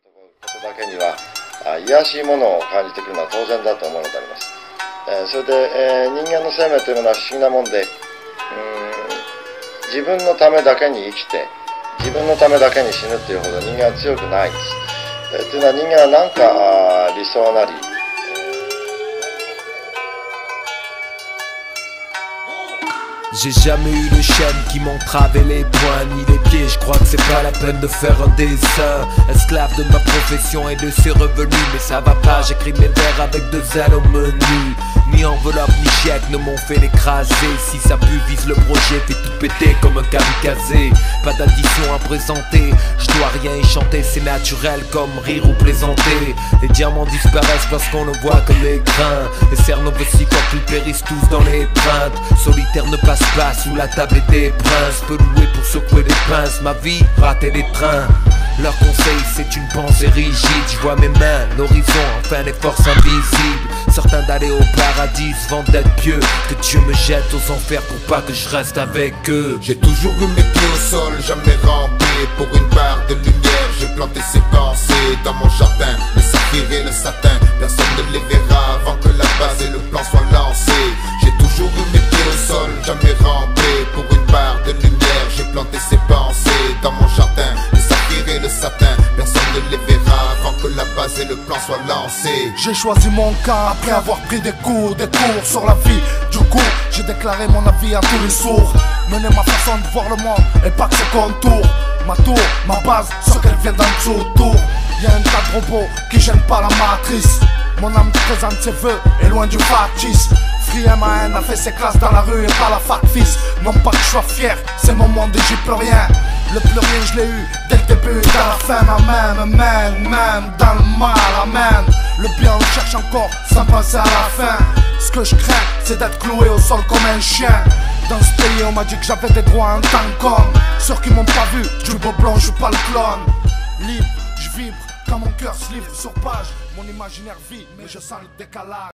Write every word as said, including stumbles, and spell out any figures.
ことだけには卑しいものを感じてくるのは当然だと思うのであります。えー、それで、えー、人間の生命というものは不思議なもんで、うーん自分のためだけに生きて自分のためだけに死ぬというほど人間は強くないんです。えー、というのは人間は何か理想なり J'ai jamais eu de chaîne qui m'entravait les poings ni les pieds. Je crois que c'est pas la peine de faire un dessin. Esclave de ma profession et de ses revenus. Mais ça va pas, j'écris mes vers avec deux ailes au menu. Ni enveloppe ni chèque ne m'ont fait l'écraser. Si ça pue vise le projet, fait tout péter comme un kamikaze. Pas d'addition à présenter, je dois rien y chanter. C'est naturel comme rire ou plaisanter. Les diamants disparaissent parce qu'on ne voit que les grains. Les cerneaux aussi quand ils périssent tous dans les peintes. Solitaire ne passe pas sous la table et des princes. Peu louer pour secouer des pinces. Ma vie, rater des trains. Leur conseil c'est une pensée rigide. Je vois mes mains, l'horizon, enfin les forces invisibles. Certains d'aller au paradis, se vantent d'être pieux. Que Dieu me jette aux enfers pour pas que je reste avec eux. J'ai toujours eu mes pieds au sol, jamais rampé. Pour une part de lumière, j'ai planté ces pensées dans mon jardin. Le saphir et le satin, personne ne les verra avant que la base et le plan soient lancés. J'ai toujours eu mes pieds au sol, jamais rampé. Pour une part de lumière, j'ai planté ces pensées dans mon jardin. Le saphir et le satin, personne ne les verra avant que la base et le plan soient lancés. J'ai choisi mon camp après avoir pris des cours, des cours sur la vie. Du coup, j'ai déclaré mon avis à tous les sourds. Mener ma façon de voir le monde et pas que ses contours. Ma tour, ma base, ce qu'elle vient d'en dessous autour. Y'a un tas de robots qui gênent pas la matrice. Mon âme présente ses vœux et loin du factice. Free M A N a fait ses classes dans la rue et pas la fac fils. Non pas que je sois fier, c'est mon monde et j'y peux rien. Le plus rien je l'ai eu dès le début et dans la fin. M'amène, m'amène, même dans le mal, amène. Le bien on cherche encore sans penser à la fin. Ce que je crains c'est d'être cloué au sol comme un chien. Dans ce pays on m'a dit que j'avais des droits en tant qu'homme. Ceux qui m'ont pas vu, du beau blanc, je suis pas le clone. Libre, je vibre, quand mon cœur se livre sur page. Mon imaginaire vit, mais je sens le décalage.